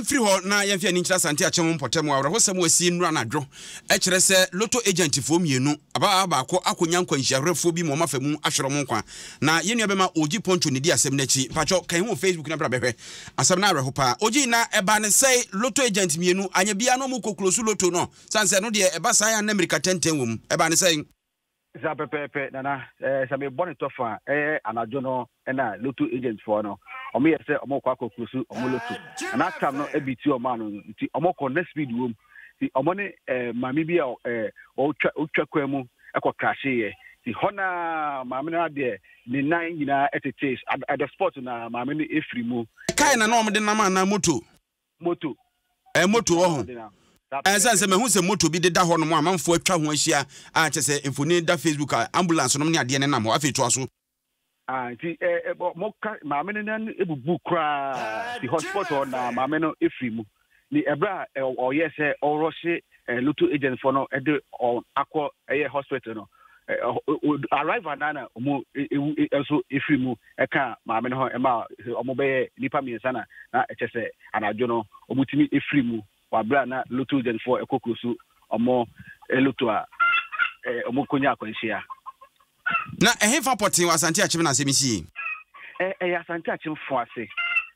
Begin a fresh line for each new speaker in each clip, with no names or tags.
free ho na yemfia ni nkyira sante achemu mpotem wa ho sem wasi nura na dwo e kire se lotto agent fo mienu aba ko akonya nkwanhyiarefo bi mo mafamu ahwero mo nkwa na yenu be ma oji poncho ne di asem na chi pacho kan ho Facebook na bra behwe asem na areho pa oji na eba ne sei lotto agent mienu anya bia no mo koklosu lotto no sanse no de eba sai an America 10 wom eba ne sei
za pepe nana me bonnet tofa anadwo no na lotto agent for no omo yese omo kwa koklusu omo lotto na time no ebiti o man no ti omo ko next speed wom ti omo ne mami bia o twa kwamu ekọ crash ye ti hona mami na de ni nine nyina etete at the spot na mami ne efri mu
kai na no omo de na ma na moto
moto
ho sense me hu se moto bi de da ho no mo amanfo atwa ho ahia a chese infoni da Facebook ambulance no ne ade ne nam ho afi to aso
ti moka maame ne nan ebubu kra the hotspot on na maame no efri mu ni ebra o yese o roshe lotto agent for no e de akọ hospital no arrive anana omo so efri mu e ka maame no e ma omo be nipa miensa na chese anadwo no omutimi efri mu wabra na lotto agent for ekokrosu omo lotto a omo konya akwanhia
na ehefa potin wasante achim na semisi
asante achim foase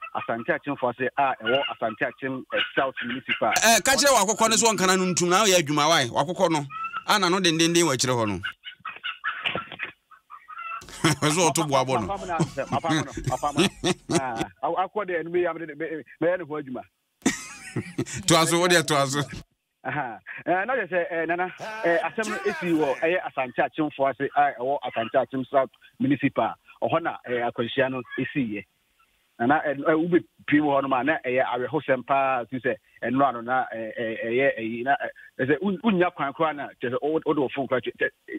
ewo asante achim South Municipal
ka kire wa akokọ ne so nkana no ntum na ya adwuma wai wakokọ no ana no dendenden wa kire ho no so to bo abo no
akọ de enmi ya me ne ho adwuma
to aso wo de to aso
na je say nana asem esi wo asante achim foase ewo asante achim South Municipal oho na akwanhia no esiye nana ube pimo ho no ma na aweho sempa tu say enro ano na na say unya kwankwa na je odo fun kwa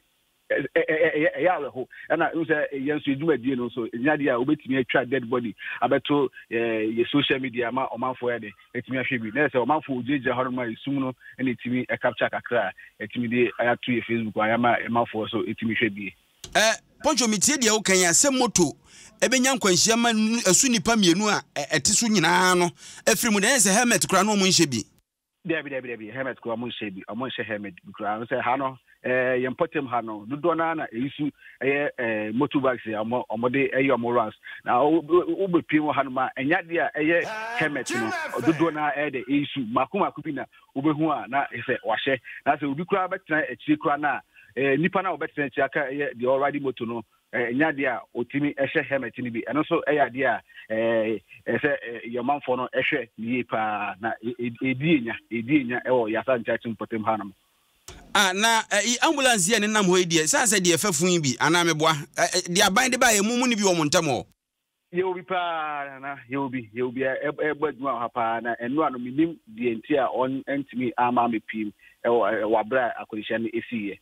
aweho na you say yensu edwumadie no so nyade a obetimi atwa dead body abeto ye social media ma omanfo ya de etimi ahwe bi na say omanfo ojeje ho no ma esum no na etimi capture kakra etimi de ayatu ye Facebook ayama omanfo so etimi hwe bi
poncho mitie dia wo kan ya se moto ebenya nkwanhia ma asu nipa mienu a etiso nyina no afiri mu na se helmet kura no mo nhye bi
Debi helmet kura mo nhye bi omo nhye helmet kura se ha no yempotem ha no dodo na eyisu motorbikes omode omo runs na obepim ha no ma enya dia helmet no dodo na de eyisu makuma kubi na obehu a na se wahye na se obi kura betena akiri kura na nipa na obetena akiri aka the already moto no enya dia otimi ehye helmet ni bi eno so eya dia se yomanfo no ehwe ni pa na edienya ewo yasa nchachi mpotem ha no
na ambulance ye ne nam ho edie sanse de efafun bi ana meboa de aban de ba ye mumu ni bi wo montamo
ye obi pa na ye obi egbaduma ha pa na enu anu minim de enti a on entimi ama mepim wabra akolisha ne esiye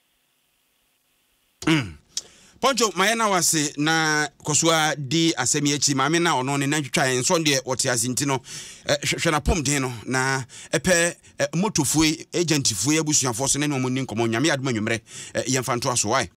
Poncho mayena wase na kosua di asemi echi maame na ono ne natwitwa enso de wote asinti no hwe na pom den no na epe motofue agent fue abusuafo so ne no mo ni nkomo nyame adoma nwumre yemfa nto aso wai